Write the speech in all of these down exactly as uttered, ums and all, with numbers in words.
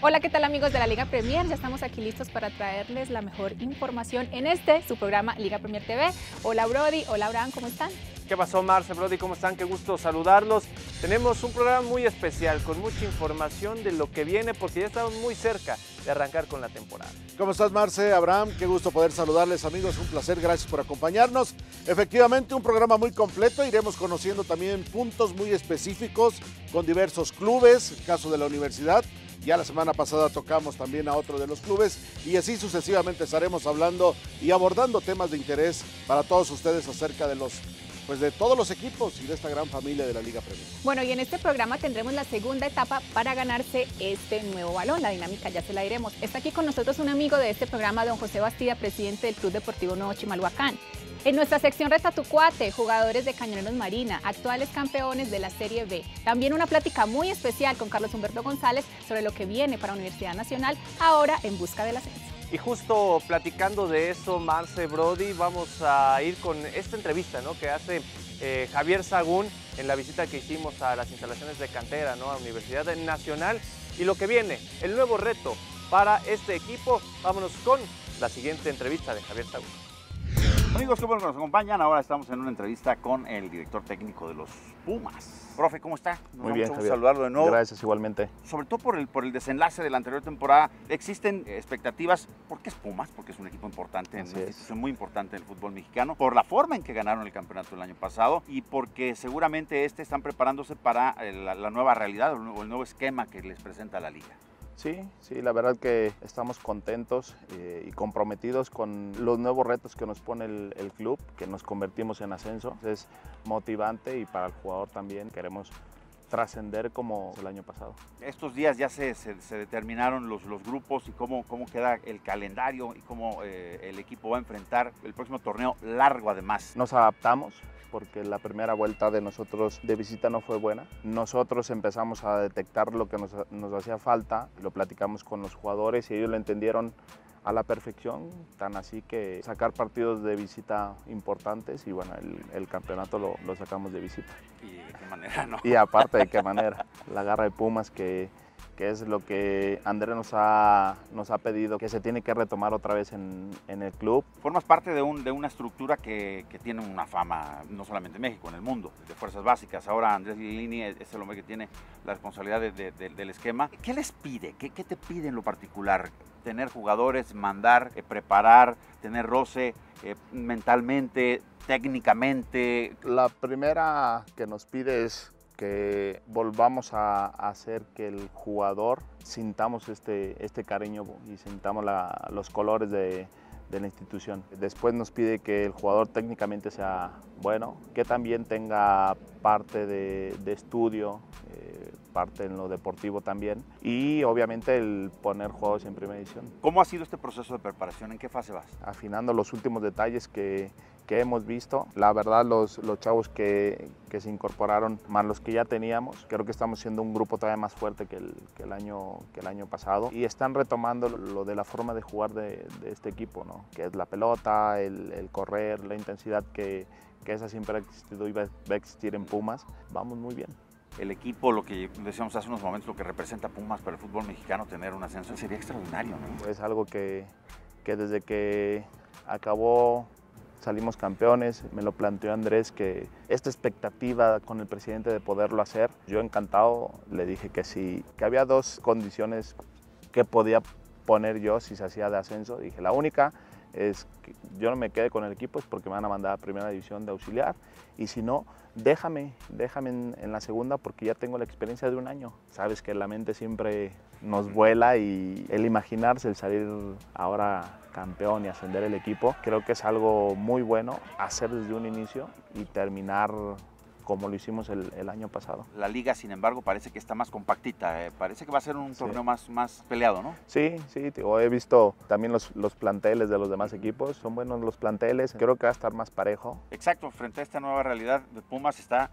Hola, ¿qué tal amigos de la Liga Premier? Ya estamos aquí listos para traerles la mejor información en este, su programa Liga Premier T V. Hola Brody, hola Abraham, ¿cómo están? ¿Qué pasó, Marce, Brody? ¿Cómo están? Qué gusto saludarlos. Tenemos un programa muy especial, con mucha información de lo que viene, porque ya estamos muy cerca de arrancar con la temporada. ¿Cómo estás, Marce? Abraham, qué gusto poder saludarles, amigos. Un placer, gracias por acompañarnos. Efectivamente, un programa muy completo. Iremos conociendo también puntos muy específicos con diversos clubes, el caso de la universidad. Ya la semana pasada tocamos también a otro de los clubes y así sucesivamente estaremos hablando y abordando temas de interés para todos ustedes acerca de los, pues de todos los equipos y de esta gran familia de la Liga Premier. Bueno, y en este programa tendremos la segunda etapa para ganarse este nuevo balón. La dinámica ya se la diremos. Está aquí con nosotros un amigo de este programa, don José Bastida, presidente del Club Deportivo Nuevo Chimalhuacán. En nuestra sección Reta tu Cuate, jugadores de Cañoneros Marina, actuales campeones de la Serie B. También una plática muy especial con Carlos Humberto González sobre lo que viene para Universidad Nacional, ahora en busca del ascenso. Y justo platicando de eso, Marce, Brody, vamos a ir con esta entrevista, ¿no?, que hace eh, Javier Sagún en la visita que hicimos a las instalaciones de cantera, ¿no?, a Universidad Nacional, y lo que viene, el nuevo reto para este equipo. Vámonos con la siguiente entrevista de Javier Sagún. Amigos, qué bueno que nos acompañan. Ahora estamos en una entrevista con el director técnico de los Pumas. Profe, ¿cómo está? Muy bien, Javier. Saludarlo de nuevo. Gracias, igualmente. Sobre todo por el, por el desenlace de la anterior temporada. ¿Existen expectativas? ¿Por qué es Pumas? Porque es un equipo importante, Así una es. institución muy importante del fútbol mexicano. Por la forma en que ganaron el campeonato el año pasado y porque seguramente este están preparándose para la, la nueva realidad o el nuevo, el nuevo esquema que les presenta la liga. Sí, sí, la verdad que estamos contentos eh, y comprometidos con los nuevos retos que nos pone el, el club, que nos convertimos en ascenso. Es motivante y para el jugador también queremos trascender como el año pasado. Estos días ya se, se, se determinaron los, los grupos y cómo, cómo queda el calendario y cómo eh, el equipo va a enfrentar el próximo torneo largo además. Nos adaptamos porque la primera vuelta de nosotros de visita no fue buena. Nosotros empezamos a detectar lo que nos, nos hacía falta, lo platicamos con los jugadores y ellos lo entendieron a la perfección, tan así que sacar partidos de visita importantes y bueno, el, el campeonato lo, lo sacamos de visita. ¿Y de qué manera, no? Y aparte de qué manera, la garra de Pumas que, que es lo que Andrés nos ha, nos ha pedido, que se tiene que retomar otra vez en, en el club. Formas parte de, un, de una estructura que, que tiene una fama, no solamente en México, en el mundo, de fuerzas básicas. Ahora Andrés Lilini es el hombre que tiene la responsabilidad de, de, de, del esquema. ¿Qué les pide? ¿Qué, qué te pide en lo particular? Tener jugadores, mandar, eh, preparar, tener roce eh, mentalmente, técnicamente. La primera que nos pide es que volvamos a, a hacer que el jugador sintamos este, este cariño y sintamos la, los colores de, de la institución. Después nos pide que el jugador técnicamente sea bueno, que también tenga parte de, de estudio, eh, parte en lo deportivo también y obviamente el poner juegos en primera división. ¿Cómo ha sido este proceso de preparación? ¿En qué fase vas? Afinando los últimos detalles que, que hemos visto. La verdad, los, los chavos que, que se incorporaron, más los que ya teníamos, creo que estamos siendo un grupo todavía más fuerte que el, que el, año, que el año pasado y están retomando lo de la forma de jugar de, de este equipo, ¿no?, que es la pelota, el, el correr, la intensidad que, que esa siempre ha existido y va, va a existir en Pumas. Vamos muy bien. El equipo, lo que decíamos hace unos momentos, lo que representa Pumas para el fútbol mexicano, tener un ascenso sería extraordinario, ¿no? Es algo que, que desde que acabó, salimos campeones, me lo planteó Andrés, que esta expectativa con el presidente de poderlo hacer, yo encantado le dije que sí, que había dos condiciones que podía poner yo si se hacía de ascenso. Dije, la única es que yo no me quede con el equipo, es porque me van a mandar a primera división de auxiliar, y si no, déjame, déjame en, en la segunda porque ya tengo la experiencia de un año. Sabes que la mente siempre nos vuela y el imaginarse, el salir ahora campeón y ascender el equipo, creo que es algo muy bueno hacer desde un inicio y terminar como lo hicimos el, el año pasado. La liga, sin embargo, parece que está más compactita, eh. parece que va a ser un Sí. torneo más, más peleado, ¿no? Sí, sí, tío, he visto también los, los planteles de los demás equipos, son buenos los planteles, creo que va a estar más parejo. Exacto, frente a esta nueva realidad de Pumas está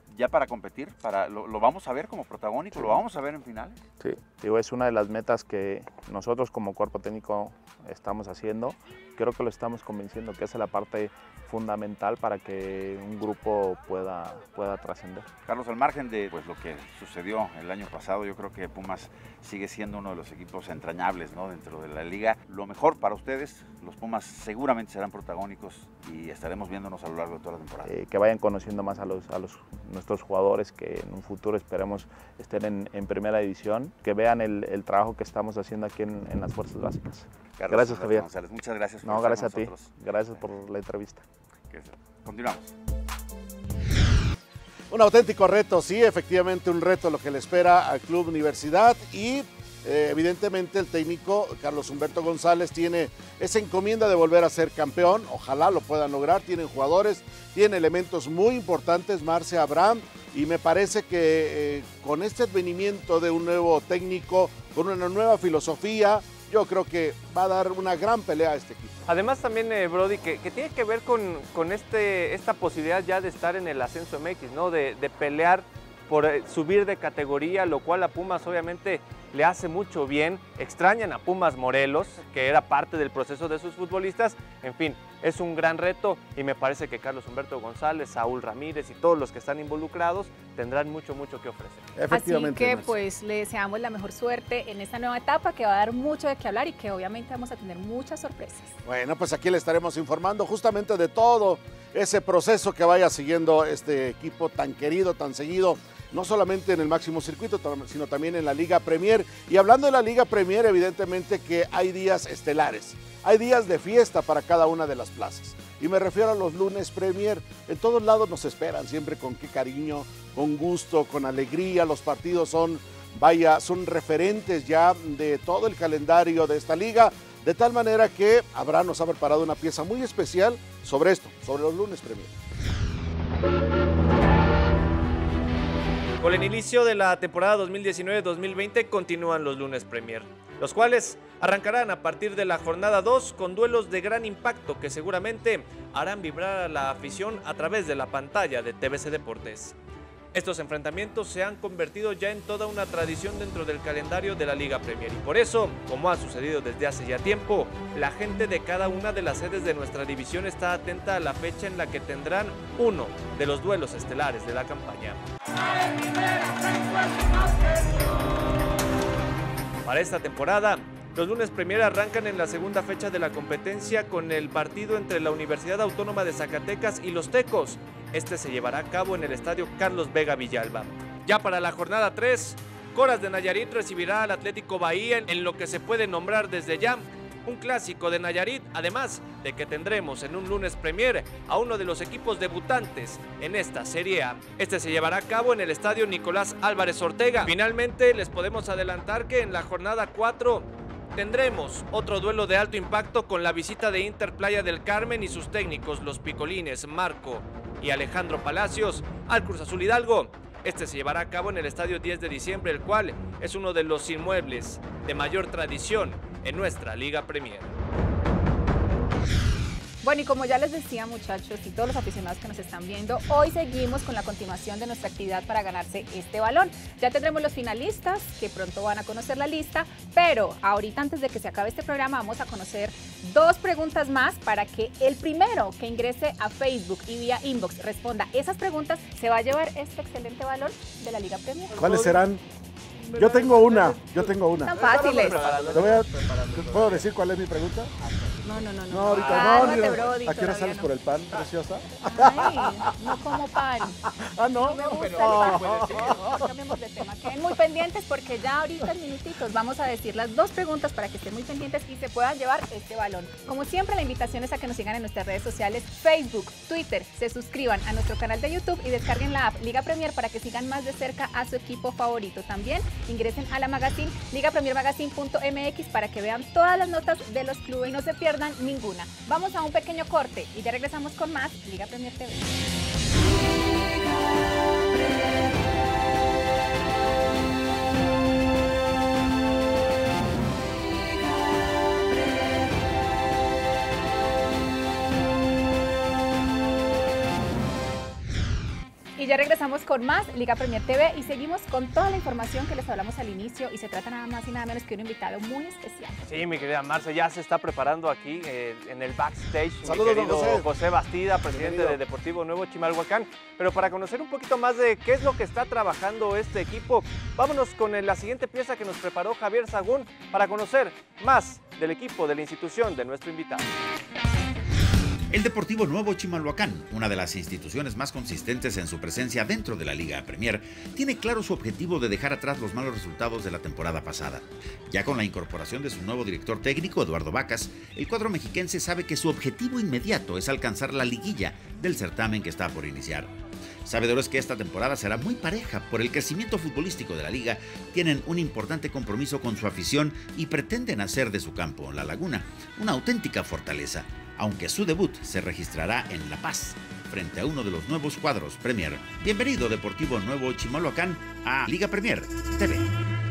ya para competir, para, lo, lo vamos a ver como protagónico, sí. Lo vamos a ver en finales. Sí, digo, es una de las metas que nosotros como cuerpo técnico estamos haciendo. Creo que lo estamos convenciendo que esa es la parte fundamental para que un grupo pueda, pueda trascender. Carlos, al margen de pues, lo que sucedió el año pasado, yo creo que Pumas sigue siendo uno de los equipos entrañables, ¿no?, dentro de la liga. Lo mejor para ustedes, los Pumas seguramente serán protagónicos y estaremos viéndonos a lo largo de toda la temporada. Eh, que vayan conociendo más a, los, a los, nuestros jugadores que en un futuro esperemos estén en, en primera división, que vean el, el trabajo que estamos haciendo aquí en, en las fuerzas básicas. Carlos, gracias, Javier. González, muchas gracias por no, estar gracias con a nosotros. ti. Gracias por la entrevista. Continuamos. Un auténtico reto, sí, efectivamente un reto lo que le espera al Club Universidad y eh, evidentemente el técnico Carlos Humberto González tiene esa encomienda de volver a ser campeón, ojalá lo puedan lograr, tienen jugadores, tiene elementos muy importantes, Marce, Abraham, y me parece que eh, con este advenimiento de un nuevo técnico, con una nueva filosofía, yo creo que va a dar una gran pelea a este equipo. Además también, eh, Brody, que, que tiene que ver con, con este, esta posibilidad ya de estar en el ascenso M X, ¿no? De, de pelear por eh, subir de categoría, lo cual a Pumas obviamente le hace mucho bien. Extrañan a Pumas Morelos, que era parte del proceso de sus futbolistas. En fin, es un gran reto y me parece que Carlos Humberto González, Saúl Ramírez y todos los que están involucrados tendrán mucho, mucho que ofrecer. Efectivamente. Así que pues le deseamos la mejor suerte en esta nueva etapa que va a dar mucho de qué hablar y que obviamente vamos a tener muchas sorpresas. Bueno, pues aquí le estaremos informando justamente de todo ese proceso que vaya siguiendo este equipo tan querido, tan seguido, no solamente en el máximo circuito, sino también en la Liga Premier. Y hablando de la Liga Premier, evidentemente que hay días estelares, hay días de fiesta para cada una de las plazas. Y me refiero a los lunes Premier. En todos lados nos esperan, siempre con qué cariño, con gusto, con alegría. Los partidos son, vaya, son referentes ya de todo el calendario de esta liga. De tal manera que Abraham nos ha preparado una pieza muy especial sobre esto, sobre los lunes Premier. Con el inicio de la temporada dos mil diecinueve dos mil veinte continúan los lunes Premier, los cuales arrancarán a partir de la jornada dos con duelos de gran impacto que seguramente harán vibrar a la afición a través de la pantalla de T V C Deportes. Estos enfrentamientos se han convertido ya en toda una tradición dentro del calendario de la Liga Premier y por eso, como ha sucedido desde hace ya tiempo, la gente de cada una de las sedes de nuestra división está atenta a la fecha en la que tendrán uno de los duelos estelares de la campaña. Para esta temporada, los lunes Premier arrancan en la segunda fecha de la competencia con el partido entre la Universidad Autónoma de Zacatecas y los Tecos. Este se llevará a cabo en el estadio Carlos Vega Villalba. Ya para la jornada tres, Coras de Nayarit recibirá al Atlético Bahía en lo que se puede nombrar desde ya un clásico de Nayarit, además de que tendremos en un lunes Premier a uno de los equipos debutantes en esta Serie A. Este se llevará a cabo en el estadio Nicolás Álvarez Ortega. Finalmente les podemos adelantar que en la jornada cuatro tendremos otro duelo de alto impacto con la visita de Inter Playa del Carmen y sus técnicos, los picolines Marco y Alejandro Palacios, al Cruz Azul Hidalgo. Este se llevará a cabo en el estadio diez de diciembre, el cual es uno de los inmuebles de mayor tradición en nuestra Liga Premier. Bueno, y como ya les decía, muchachos, y todos los aficionados que nos están viendo, hoy seguimos con la continuación de nuestra actividad para ganarse este balón. Ya tendremos los finalistas, que pronto van a conocer la lista, pero ahorita, antes de que se acabe este programa, vamos a conocer dos preguntas más para que el primero que ingrese a Facebook y vía inbox responda esas preguntas, se va a llevar este excelente balón de la Liga Premier. ¿Cuáles serán? Yo tengo una, yo tengo una. Tan fáciles. Te voy a, ¿puedo decir cuál es mi pregunta? No, no, no, no. No, ahorita Cálmate, no. Brody, ¿A qué hora sales no. por el pan, preciosa? Ay, no como pan. Ah, no. No me gusta el pan. Cambiemos de tema. Queden muy pendientes porque ya ahorita en minutitos vamos a decir las dos preguntas para que estén muy pendientes y se puedan llevar este balón. Como siempre, la invitación es a que nos sigan en nuestras redes sociales, Facebook, Twitter, se suscriban a nuestro canal de YouTube y descarguen la app Liga Premier para que sigan más de cerca a su equipo favorito. También ingresen a la magazine liga premier magazine punto m x para que vean todas las notas de los clubes y no se pierdan ninguna. Vamos a un pequeño corte y ya regresamos con más Liga Premier T V. Y ya regresamos con más Liga Premier T V y seguimos con toda la información que les hablamos al inicio y se trata nada más y nada menos que un invitado muy especial. Sí, mi querida Marce, ya se está preparando aquí eh, en el backstage. Saludos, mi querido José. José Bastida, presidente Bienvenido. de Deportivo Nuevo Chimalhuacán. Pero para conocer un poquito más de qué es lo que está trabajando este equipo, vámonos con la siguiente pieza que nos preparó Javier Sagún para conocer más del equipo, de la institución, de nuestro invitado. El Deportivo Nuevo Chimalhuacán, una de las instituciones más consistentes en su presencia dentro de la Liga Premier, tiene claro su objetivo de dejar atrás los malos resultados de la temporada pasada. Ya con la incorporación de su nuevo director técnico, Eduardo Vacas, el cuadro mexiquense sabe que su objetivo inmediato es alcanzar la liguilla del certamen que está por iniciar. Sabedores que esta temporada será muy pareja por el crecimiento futbolístico de la liga, tienen un importante compromiso con su afición y pretenden hacer de su campo, La Laguna, una auténtica fortaleza, aunque su debut se registrará en La Paz, frente a uno de los nuevos cuadros Premier. Bienvenido Deportivo Nuevo Chimalhuacán a Liga Premier T V.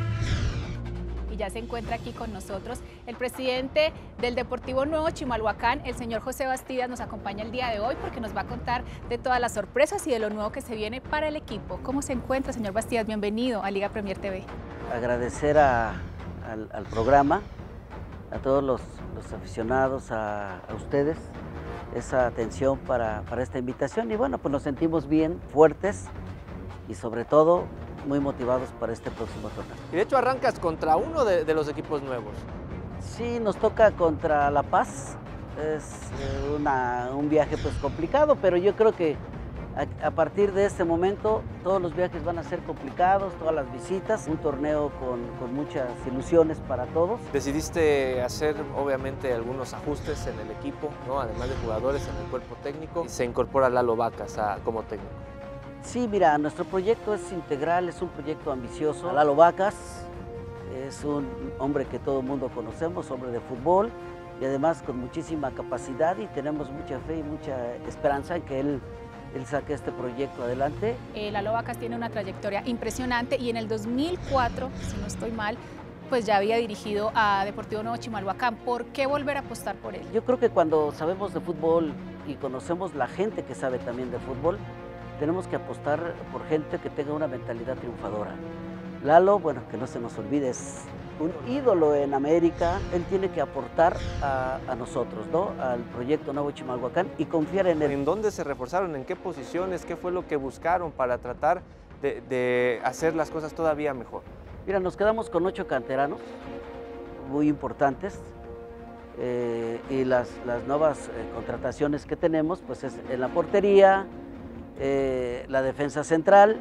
Y ya se encuentra aquí con nosotros el presidente del Deportivo Nuevo Chimalhuacán, el señor José Bastidas, nos acompaña el día de hoy porque nos va a contar de todas las sorpresas y de lo nuevo que se viene para el equipo. ¿Cómo se encuentra, señor Bastidas? Bienvenido a Liga Premier T V. Agradecer a, al, al programa, a todos los, los aficionados, a, a ustedes, esa atención para, para esta invitación. Y bueno, pues nos sentimos bien, fuertes y sobre todo muy motivados para este próximo torneo. Y de hecho arrancas contra uno de, de los equipos nuevos. Sí, nos toca contra La Paz. Es eh, una, un viaje pues complicado, pero yo creo que a, a partir de este momento todos los viajes van a ser complicados, todas las visitas, un torneo con, con muchas ilusiones para todos. Decidiste hacer obviamente algunos ajustes en el equipo, ¿no? Además de jugadores en el cuerpo técnico, y se incorpora Lalo Vacas a, como técnico. Sí, mira, nuestro proyecto es integral, es un proyecto ambicioso. Lalo Vacas es un hombre que todo el mundo conocemos, hombre de fútbol y además con muchísima capacidad y tenemos mucha fe y mucha esperanza en que él, él saque este proyecto adelante. Eh, Lalo Vacas tiene una trayectoria impresionante y en el dos mil cuatro, si no estoy mal, pues ya había dirigido a Deportivo Nuevo Chimalhuacán. ¿Por qué volver a apostar por él? Yo creo que cuando sabemos de fútbol y conocemos la gente que sabe también de fútbol, tenemos que apostar por gente que tenga una mentalidad triunfadora. Lalo, bueno, que no se nos olvide, es un ídolo en América. Él tiene que aportar a, a nosotros, ¿no? Al proyecto Nuevo Chimalhuacán y confiar en él. ¿En dónde se reforzaron? ¿En qué posiciones? ¿Qué fue lo que buscaron para tratar de, de hacer las cosas todavía mejor? Mira, nos quedamos con ocho canteranos muy importantes eh, y las, las nuevas eh, contrataciones que tenemos, pues es en la portería, Eh, la defensa central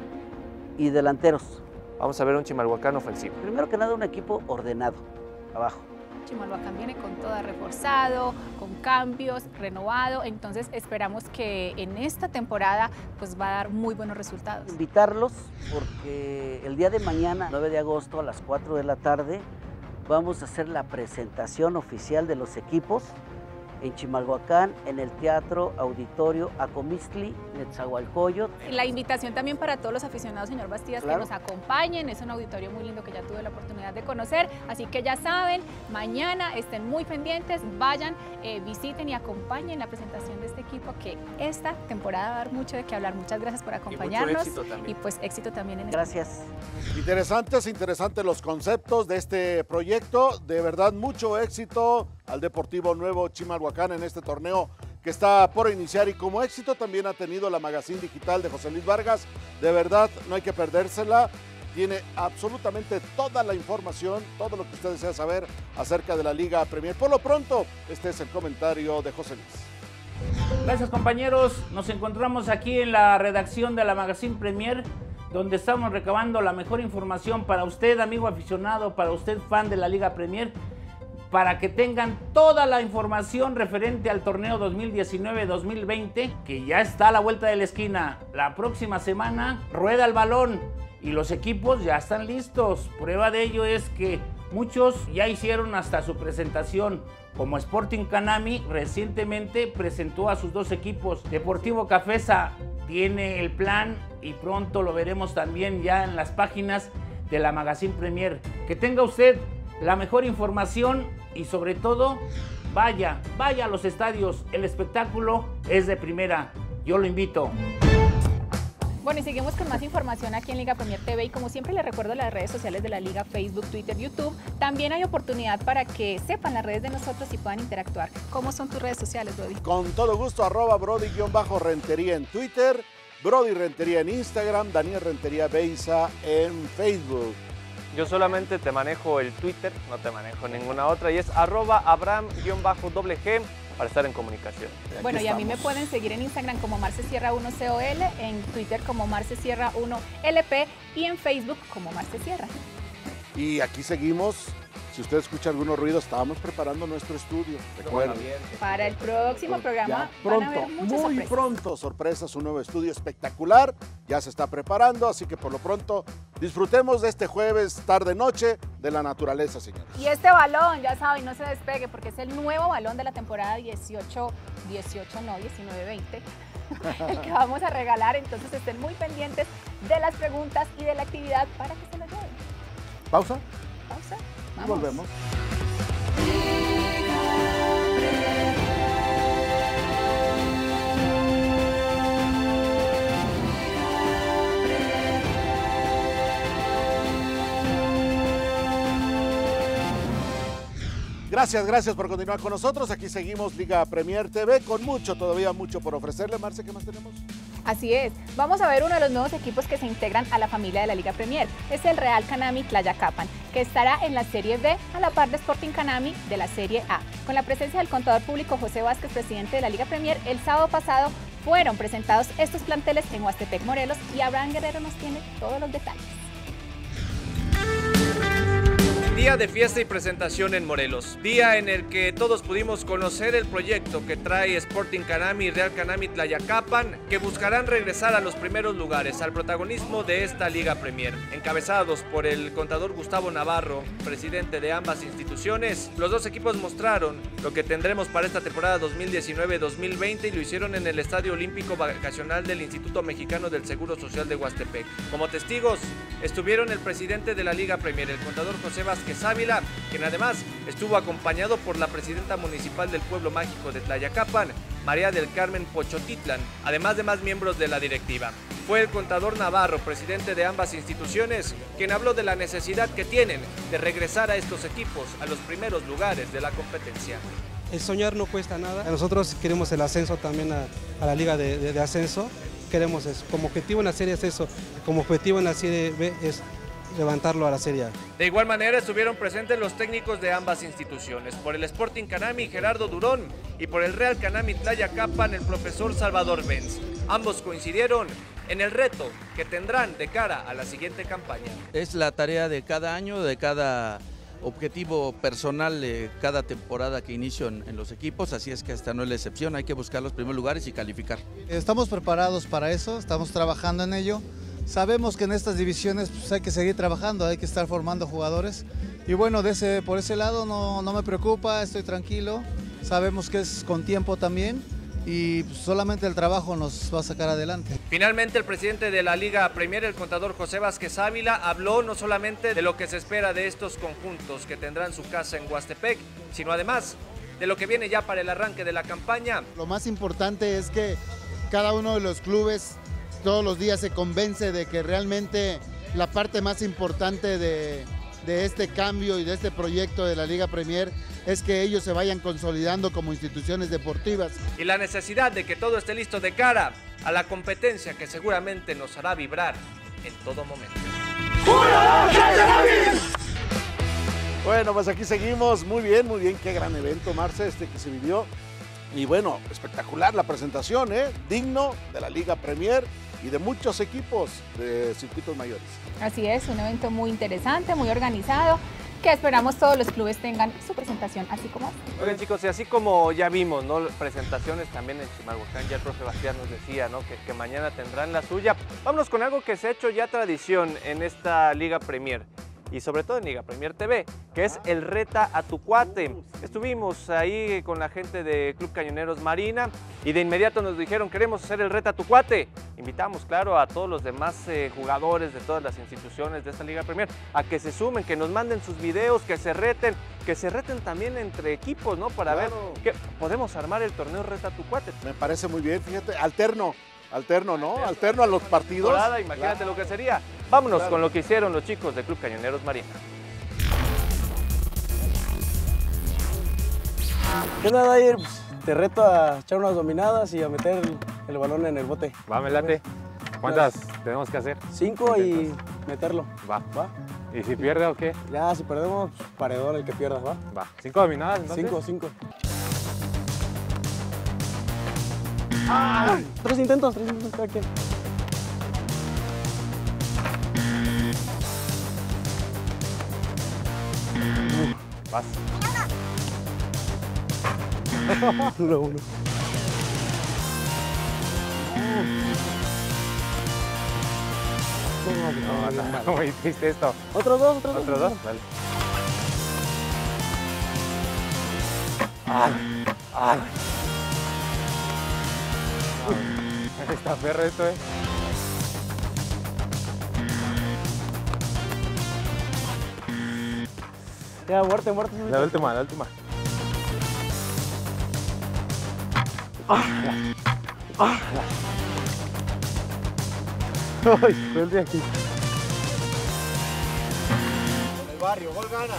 y delanteros. Vamos a ver un Chimalhuacán ofensivo. Primero que nada, un equipo ordenado, abajo. Chimalhuacán viene con todo reforzado, con cambios, renovado, entonces esperamos que en esta temporada pues va a dar muy buenos resultados. Invitarlos porque el día de mañana, nueve de agosto a las cuatro de la tarde, vamos a hacer la presentación oficial de los equipos en Chimalhuacán, en el Teatro Auditorio Acomistli, Netzahualcóyotl. La invitación también para todos los aficionados, señor Bastidas, Claro. que nos acompañen. Es un auditorio muy lindo que ya tuve la oportunidad de conocer, así que ya saben, mañana estén muy pendientes, vayan, eh, visiten y acompañen la presentación de este equipo que esta temporada va a dar mucho de qué hablar. Muchas gracias por acompañarnos éxito también. y pues éxito también en el... Gracias. Interesantes, interesantes los conceptos de este proyecto. De verdad, mucho éxito al Deportivo Nuevo Chimalhuacán en este torneo que está por iniciar y como éxito también ha tenido la Magazine Digital de José Luis Vargas. De verdad, no hay que perdérsela. Tiene absolutamente toda la información, todo lo que usted desea saber acerca de la Liga Premier. Por lo pronto, este es el comentario de José Luis. Gracias, compañeros. Nos encontramos aquí en la redacción de la Magazine Premier, donde estamos recabando la mejor información para usted, amigo aficionado, para usted, fan de la Liga Premier, para que tengan toda la información referente al torneo dos mil diecinueve dos mil veinte, que ya está a la vuelta de la esquina. La próxima semana rueda el balón y los equipos ya están listos. Prueba de ello es que muchos ya hicieron hasta su presentación, como Sporting Canami recientemente presentó a sus dos equipos. Deportivo Cafesa tiene el plan y pronto lo veremos también ya en las páginas de la Magazine Premier. Que tenga usted la mejor información y sobre todo, vaya, vaya a los estadios. El espectáculo es de primera. Yo lo invito. Bueno, y seguimos con más información aquí en Liga Premier T V y como siempre les recuerdo las redes sociales de la Liga, Facebook, Twitter, YouTube. También hay oportunidad para que sepan las redes de nosotros y puedan interactuar. ¿Cómo son tus redes sociales, Brody? Con todo gusto, arroba Brody-Rentería en Twitter, Brody Rentería en Instagram, Daniel Rentería Beiza en Facebook. Yo solamente te manejo el Twitter, no te manejo ninguna otra, y es arroba Abraham-G para estar en comunicación. Y bueno, y a mí me estamos. pueden seguir en Instagram como Marce Sierra uno C O L, en Twitter como Marce Sierra uno L P y en Facebook como Marce Sierra. Y aquí seguimos. Si usted escucha algunos ruidos, estábamos preparando nuestro estudio. Recuerden. Para el próximo programa Ya van a ver pronto, muchas muy sorpresas. pronto, sorpresas, un nuevo estudio espectacular, ya se está preparando, así que por lo pronto disfrutemos de este jueves, tarde, noche, de la naturaleza, señores. Y este balón, ya saben, no se despegue porque es el nuevo balón de la temporada dieciocho, dieciocho no, diecinueve veinte, el que vamos a regalar, entonces estén muy pendientes de las preguntas y de la actividad para que se lo lleven. Pausa Pausa, y vamos. volvemos. Gracias, gracias por continuar con nosotros. Aquí seguimos Liga Premier T V con mucho, todavía mucho por ofrecerle. Marce, ¿qué más tenemos? Así es, vamos a ver uno de los nuevos equipos que se integran a la familia de la Liga Premier. Es el Real Canami Tlayacapan, que estará en la Serie B a la par de Sporting Canami de la Serie A. Con la presencia del contador público José Vázquez, presidente de la Liga Premier, el sábado pasado fueron presentados estos planteles en Huastepec, Morelos, y Abraham Guerrero nos tiene todos los detalles. Día de fiesta y presentación en Morelos, día en el que todos pudimos conocer el proyecto que trae Sporting Canami y Real Canami Tlayacapan, que buscarán regresar a los primeros lugares, al protagonismo de esta Liga Premier. Encabezados por el contador Gustavo Navarro, presidente de ambas instituciones, los dos equipos mostraron lo que tendremos para esta temporada dos mil diecinueve dos mil veinte y lo hicieron en el Estadio Olímpico Vacacional del Instituto Mexicano del Seguro Social de Huastepec. Como testigos estuvieron el presidente de la Liga Premier, el contador José Vázquez Ávila, quien además estuvo acompañado por la presidenta municipal del pueblo mágico de Tlayacapan, María del Carmen Pochotitlan, además de más miembros de la directiva. Fue el contador Navarro, presidente de ambas instituciones, quien habló de la necesidad que tienen de regresar a estos equipos a los primeros lugares de la competencia. El soñar no cuesta nada. Nosotros queremos el ascenso también a, a la liga de, de, de ascenso. Queremos eso. Como objetivo en la serie es eso. Como objetivo en la serie B es levantarlo a la Serie A. De igual manera estuvieron presentes los técnicos de ambas instituciones, por el Sporting Canami Gerardo Durón y por el Real Canami Tlayacapan el profesor Salvador Benz. Ambos coincidieron en el reto que tendrán de cara a la siguiente campaña. Es la tarea de cada año, de cada objetivo personal de cada temporada que inicio en, en los equipos, así es que esta no es la excepción, hay que buscar los primeros lugares y calificar. Estamos preparados para eso, estamos trabajando en ello. Sabemos que en estas divisiones pues, hay que seguir trabajando, hay que estar formando jugadores. Y bueno, de ese, por ese lado no, no me preocupa, estoy tranquilo. Sabemos que es con tiempo también y pues, solamente el trabajo nos va a sacar adelante. Finalmente, el presidente de la Liga Premier, el contador José Vázquez Ávila, habló no solamente de lo que se espera de estos conjuntos que tendrán su casa en Huastepec, sino además de lo que viene ya para el arranque de la campaña. Lo más importante es que cada uno de los clubes todos los días se convence de que realmente la parte más importante de, de este cambio y de este proyecto de la Liga Premier es que ellos se vayan consolidando como instituciones deportivas. Y la necesidad de que todo esté listo de cara a la competencia que seguramente nos hará vibrar en todo momento. Bueno, pues aquí seguimos, muy bien, muy bien, qué gran evento, Marce, este que se vivió. Y bueno, espectacular la presentación, ¿eh? Digno de la Liga Premier y de muchos equipos de circuitos mayores. Así es, un evento muy interesante, muy organizado, que esperamos todos los clubes tengan su presentación, así como esta. Oigan chicos, y así como ya vimos, ¿no? Presentaciones también en Chimalhuacán, ya el profe Bastián nos decía, ¿no? Que, que mañana tendrán la suya. Vámonos con algo que se ha hecho ya tradición en esta Liga Premier. Y sobre todo en Liga Premier T V, que es el Reta a tu Cuate. Estuvimos ahí con la gente de Club Cañoneros Marina y de inmediato nos dijeron, queremos hacer el Reta a tu Cuate. Invitamos, claro, a todos los demás eh, jugadores de todas las instituciones de esta Liga Premier a que se sumen, que nos manden sus videos, que se reten, que se reten también entre equipos, ¿no? Para claro. ver que podemos armar el torneo Reta a tu Cuate. Me parece muy bien, fíjate, alterno. Alterno, ¿no? Alterno a los partidos. Temporada, imagínate claro. lo que sería. Vámonos Claro. con lo que hicieron los chicos del Club Cañoneros Marina. ¿Qué onda, Dair? Pues, te reto a echar unas dominadas y a meter el, el balón en el bote. Va, me late. ¿Cuántas tenemos que hacer? Cinco y meterlo. Va. ¿Va? ¿Y si pierde o qué? Ya, si perdemos, pues, paredón el que pierda, ¿va? Va. ¿Cinco dominadas entonces? Cinco, cinco. ¡Ah! Tres intentos, tres intentos cada quien. Vas. Uno, uno. No, no, muy triste esto. Otros dos, otros dos. Otros dos, dale. ¡Ah! ¡Ah! Está perro esto, eh. Ya, muerte, muerte. La última, la última. ¡Ah! ¡Ah! ¡Ay! Gol de aquí. El barrio, gol gana.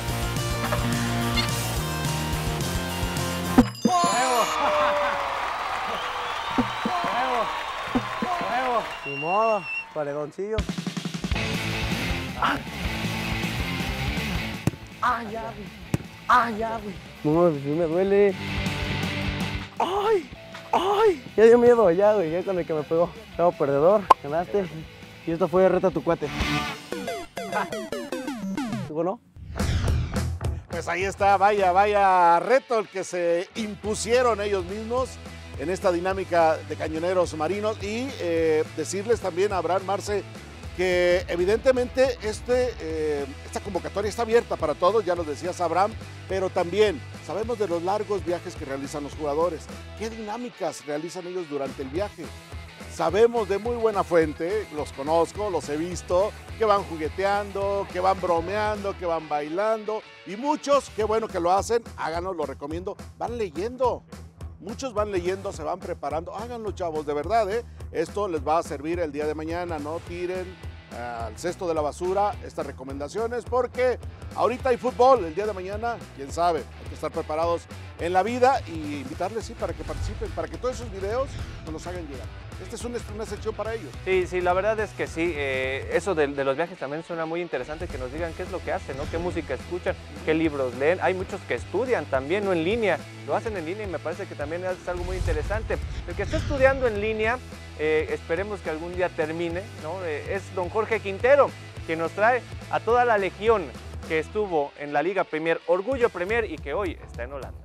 Nuevo. Ni modo, paredoncillo. ¡Ah! ¡Ah, ya, güey! ¡Ah, ya, güey! No, sí me duele. ¡Ay! ¡Ay! Ya dio miedo, ya, güey, ya con el que me pegó. Chavo perdedor, ganaste. Y esto fue Reta a tu cuate. ¿Tú no? Pues ahí está, vaya, vaya reto el que se impusieron ellos mismos en esta dinámica de Cañoneros Marinos. Y eh, decirles también a Abraham, Marce, que evidentemente este, eh, esta convocatoria está abierta para todos, ya lo decías, Abraham, pero también sabemos de los largos viajes que realizan los jugadores, qué dinámicas realizan ellos durante el viaje. Sabemos de muy buena fuente, los conozco, los he visto, que van jugueteando, que van bromeando, que van bailando, y muchos, qué bueno que lo hacen, háganlo, lo recomiendo, van leyendo. Muchos van leyendo, se van preparando, háganlo, chavos, de verdad, ¿eh? Esto les va a servir el día de mañana, no tiren uh, al cesto de la basura estas recomendaciones, porque ahorita hay fútbol, el día de mañana, quién sabe, hay que estar preparados en la vida y invitarles, sí, para que participen, para que todos esos videos nos los hagan llegar. Esta es una, una sección para ellos. Sí, sí, la verdad es que sí, eh, eso de, de los viajes también suena muy interesante, que nos digan qué es lo que hacen, ¿no? Qué música escuchan, qué libros leen. Hay muchos que estudian también, no en línea, lo hacen en línea y me parece que también es algo muy interesante. El que está estudiando en línea, eh, esperemos que algún día termine, ¿no? Eh, es don Jorge Quintero, que nos trae a toda la legión que estuvo en la Liga Premier, Orgullo Premier, y que hoy está en Holanda.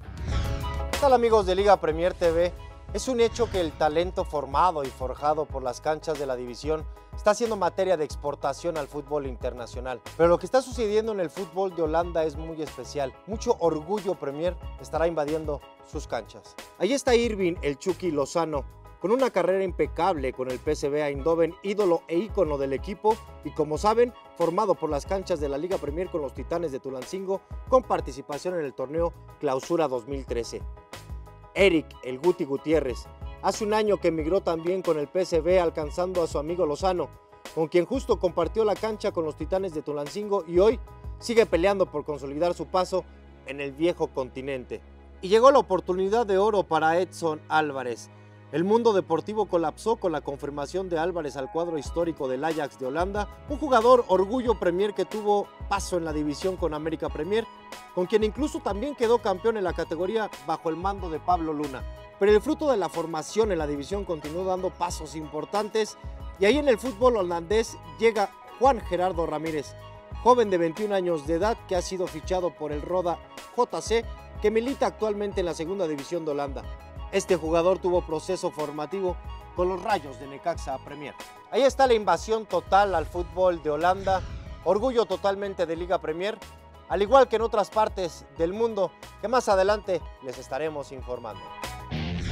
¿Qué tal, amigos de Liga Premier T V? Es un hecho que el talento formado y forjado por las canchas de la división está siendo materia de exportación al fútbol internacional. Pero lo que está sucediendo en el fútbol de Holanda es muy especial. Mucho Orgullo Premier estará invadiendo sus canchas. Ahí está Irving, el Chucky Lozano, con una carrera impecable con el P S V Eindhoven, ídolo e ícono del equipo, y como saben, formado por las canchas de la Liga Premier con los Titanes de Tulancingo, con participación en el torneo Clausura dos mil trece. Eric, el Guti Gutiérrez, hace un año que emigró también con el P S V, alcanzando a su amigo Lozano, con quien justo compartió la cancha con los Titanes de Tulancingo, y hoy sigue peleando por consolidar su paso en el viejo continente. Y llegó la oportunidad de oro para Edson Álvarez. El mundo deportivo colapsó con la confirmación de Álvarez al cuadro histórico del Ajax de Holanda, un jugador Orgullo Premier que tuvo paso en la división con América Premier, con quien incluso también quedó campeón en la categoría bajo el mando de Pablo Luna. Pero el fruto de la formación en la división continuó dando pasos importantes, y ahí en el fútbol holandés llega Juan Gerardo Ramírez, joven de veintiún años de edad que ha sido fichado por el Roda J C, que milita actualmente en la segunda división de Holanda. Este jugador tuvo proceso formativo con los Rayos de Necaxa Premier. Ahí está la invasión total al fútbol de Holanda, orgullo totalmente de Liga Premier, al igual que en otras partes del mundo, que más adelante les estaremos informando.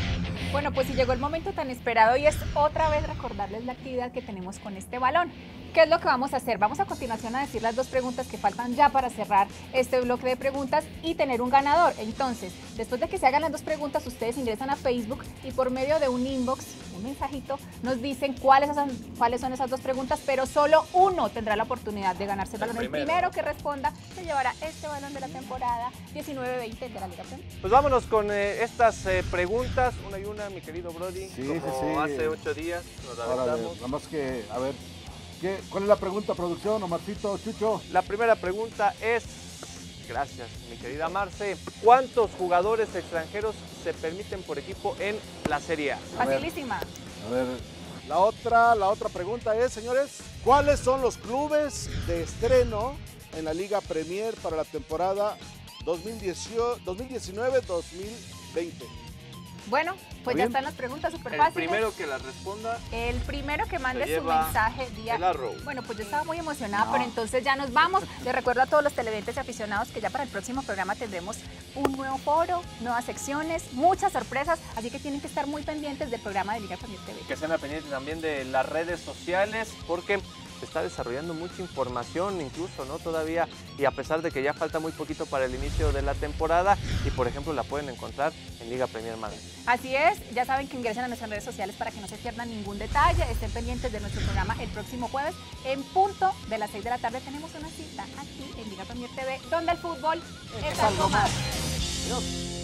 Bueno, pues si llegó el momento tan esperado y es otra vez recordarles la actividad que tenemos con este balón. ¿Qué es lo que vamos a hacer? Vamos a continuación a decir las dos preguntas que faltan ya para cerrar este bloque de preguntas y tener un ganador. Entonces, después de que se hagan las dos preguntas, ustedes ingresan a Facebook y por medio de un inbox, un mensajito, nos dicen cuáles son, cuáles son esas dos preguntas, pero solo uno tendrá la oportunidad de ganarse el balón. El primero, el primero que responda se llevará este balón de la temporada diecinueve veinte de la Liga Premier. Pues vámonos con eh, estas eh, preguntas, una y una, mi querido Brody. Sí, como sí, sí. hace ocho días nos Órale, aventamos. nada más que, a ver, ¿qué, ¿cuál es la pregunta, producción, Omarcito, Chucho? La primera pregunta es, gracias, mi querida Marce, ¿cuántos jugadores extranjeros se permiten por equipo en la Serie A? A ver, Facilísima. A ver, la otra, la otra pregunta es, señores, ¿cuáles son los clubes de estreno en la Liga Premier para la temporada dos mil diecinueve dos mil veinte? Bueno, pues ya están las preguntas súper fáciles. El primero que las responda. El primero que mande su lleva mensaje vía... el arrow. Bueno, pues yo estaba muy emocionada, No. pero entonces ya nos vamos. Les recuerdo a todos los televidentes y aficionados que ya para el próximo programa tendremos un nuevo foro, nuevas secciones, muchas sorpresas, así que tienen que estar muy pendientes del programa de Liga Premier T V. Que estén pendientes también de las redes sociales, porque se está desarrollando mucha información incluso, ¿no? Todavía, y a pesar de que ya falta muy poquito para el inicio de la temporada, y por ejemplo la pueden encontrar en Liga Premier Magazine. Así es, ya saben que ingresen a nuestras redes sociales para que no se pierdan ningún detalle, estén pendientes de nuestro programa el próximo jueves en punto de las seis de la tarde. Tenemos una cita aquí en Liga Premier T V, donde el fútbol es algo más. Adiós.